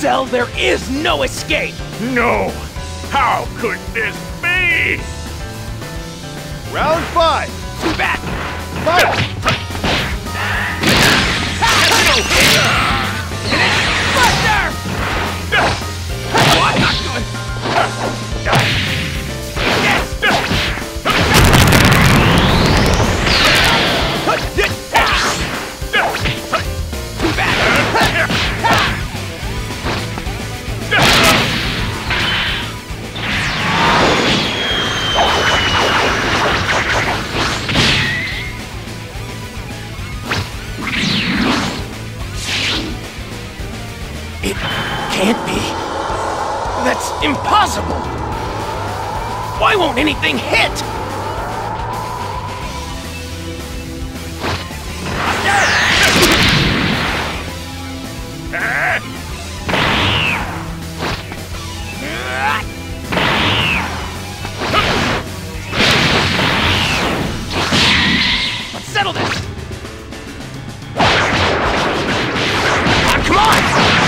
Cell, there is no escape! No! How could this be? Round 5. Too bad! Fight! What? Not good! Too bad! It can't be. That's impossible! Why won't anything hit? Let's settle this! Come on!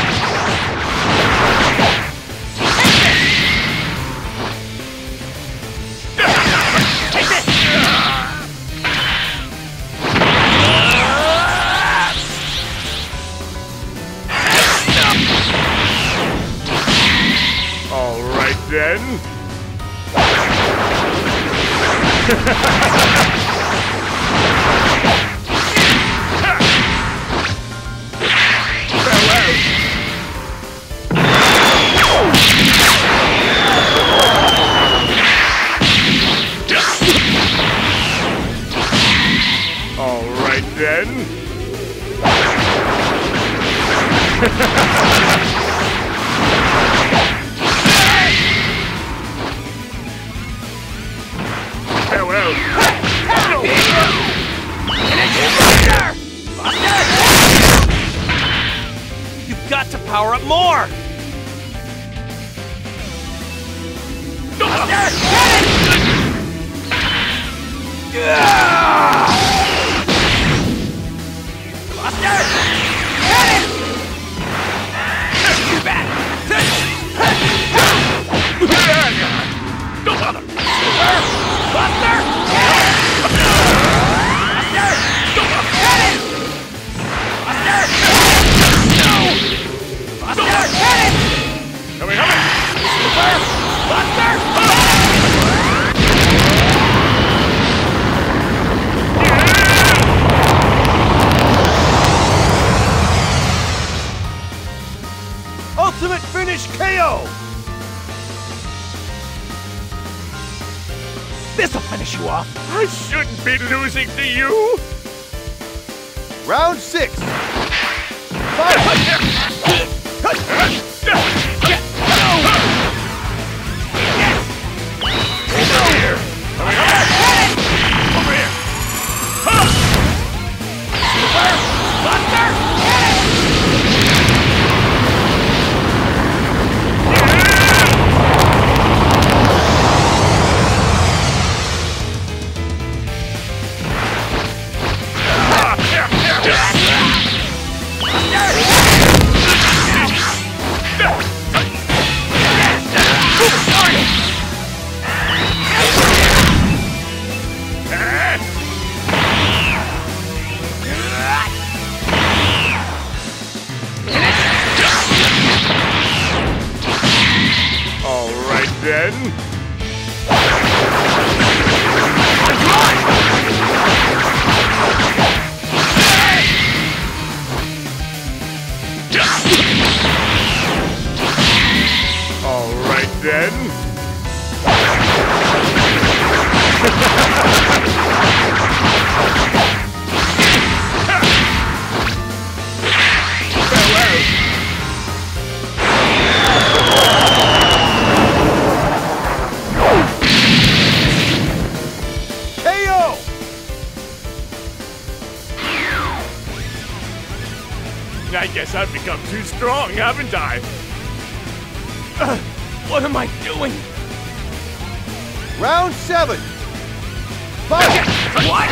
All right then. All right then. Farewell. You've got to power up more! Too bad! Don't bother. Buster! Ultimate finish KO! This'll finish you off! I shouldn't be losing to you. Round 6. Fight! All right then. All right then. KO! I guess I've become too strong, haven't I? What am I doing? Round 7. Fight! What?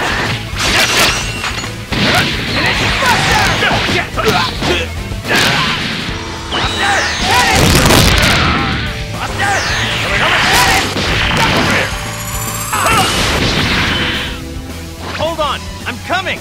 Buster! I'm coming!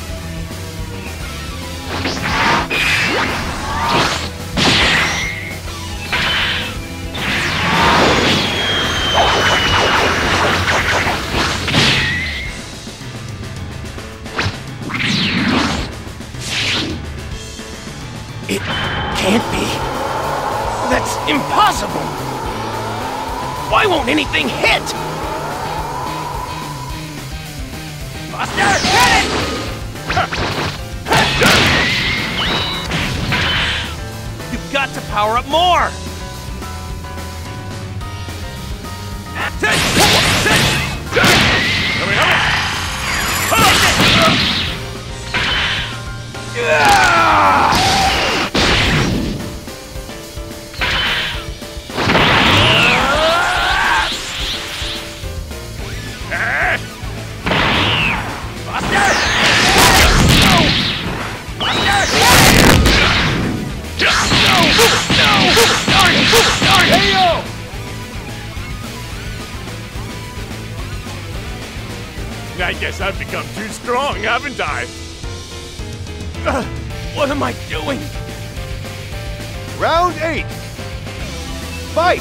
It can't be. That's impossible! Why won't anything hit? Buster, get it! You've got to power up more! KO! I guess I've become too strong, haven't I? What am I doing? Round 8. Fight!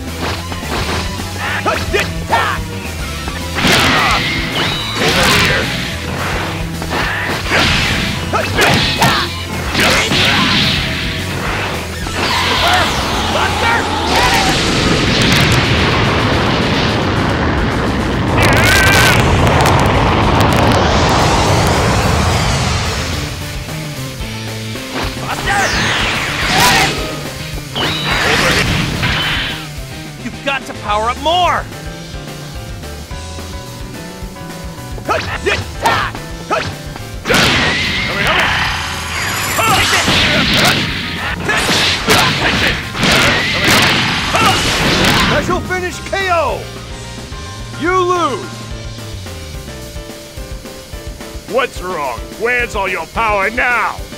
You've got to power up more! Special finish KO! You lose! What's wrong? Where's all your power now?